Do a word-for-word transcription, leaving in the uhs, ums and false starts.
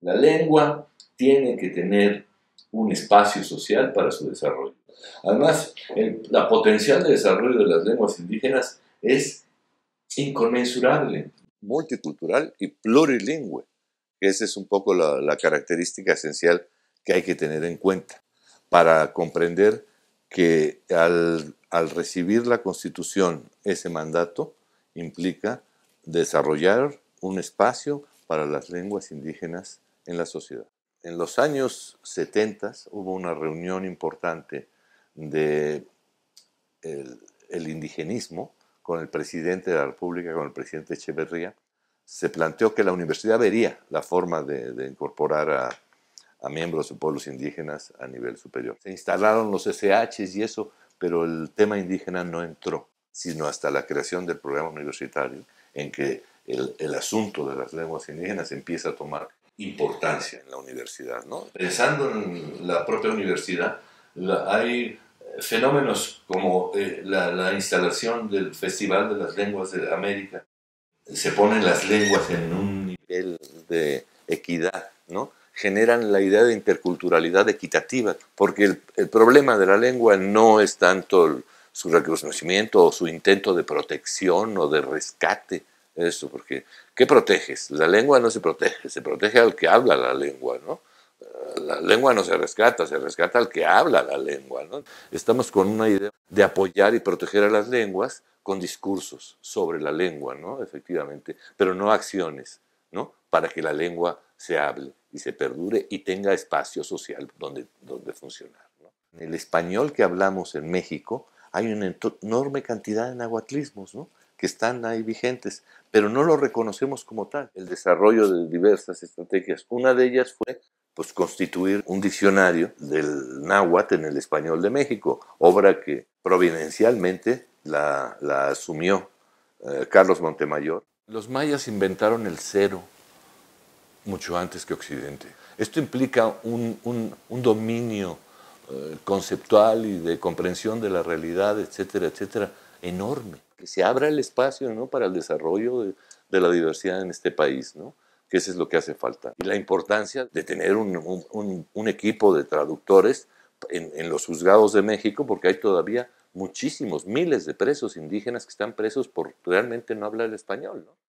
La lengua tiene que tener un espacio social para su desarrollo. Además, el, la potencial de desarrollo de las lenguas indígenas es inconmensurable. Multicultural y plurilingüe. Esa es un poco la, la característica esencial que hay que tener en cuenta para comprender que al, al recibir la Constitución ese mandato implica desarrollar un espacio para las lenguas indígenas en la sociedad. En los años setenta hubo una reunión importante de el, el indigenismo con el presidente de la República, con el presidente Echeverría. Se planteó que la universidad vería la forma de, de incorporar a, a miembros de pueblos indígenas a nivel superior. Se instalaron los S Hs y eso, pero el tema indígena no entró, sino hasta la creación del programa universitario, en que el, el asunto de las lenguas indígenas empieza a tomar importancia en la universidad, ¿no? Pensando en la propia universidad, la, hay fenómenos como eh, la, la instalación del Festival de las Lenguas de América. Se ponen las lenguas en un nivel de equidad, ¿no? Generan la idea de interculturalidad equitativa, porque el, el problema de la lengua no es tanto el, su reconocimiento o su intento de protección o de rescate, eso, porque ¿qué proteges? La lengua no se protege, se protege al que habla la lengua, ¿no? La lengua no se rescata, se rescata al que habla la lengua, ¿no? Estamos con una idea de apoyar y proteger a las lenguas con discursos sobre la lengua, ¿no? Efectivamente, pero no acciones, ¿no? Para que la lengua se hable y se perdure y tenga espacio social donde, donde funcionar, ¿no? En el español que hablamos en México hay una enorme cantidad de nahuatlismos, ¿no? Que están ahí vigentes, pero no lo reconocemos como tal. El desarrollo de diversas estrategias, una de ellas fue pues, constituir un diccionario del náhuatl en el español de México, obra que providencialmente la, la asumió eh, Carlos Montemayor. Los mayas inventaron el cero mucho antes que Occidente. Esto implica un, un, un dominio eh, conceptual y de comprensión de la realidad, etcétera, etcétera, enorme. Que se abra el espacio, ¿no? Para el desarrollo de, de la diversidad en este país, ¿no? Que eso es lo que hace falta. Y la importancia de tener un, un, un equipo de traductores en, en los juzgados de México, porque hay todavía muchísimos, miles de presos indígenas que están presos por realmente no hablar el español, ¿no?